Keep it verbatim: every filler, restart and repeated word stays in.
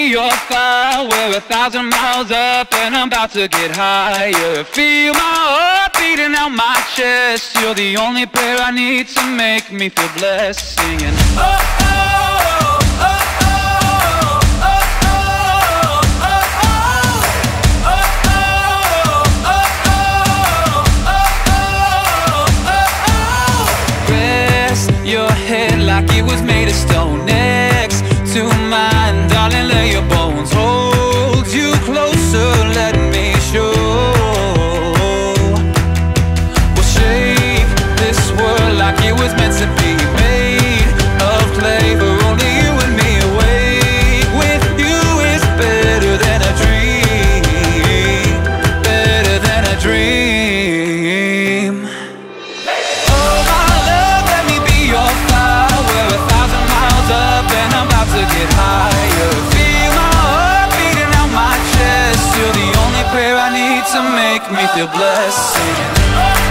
your fire. We're a thousand miles up and I'm about to get higher. Feel my heart beating out my chest. You're the only prayer I need to make me feel blessed. Singing oh, oh, oh, oh. Your head like it was made of stone. Next to mine, darling, lay your bones. Hold you closer, let me show. We'll shape this world like it was meant to be. Made of clay for only you and me. Awake with you is better than a dream. Better than a dream. Get higher, feel my heart beating out my chest. You're the only prayer I need to make me feel blessed. Singing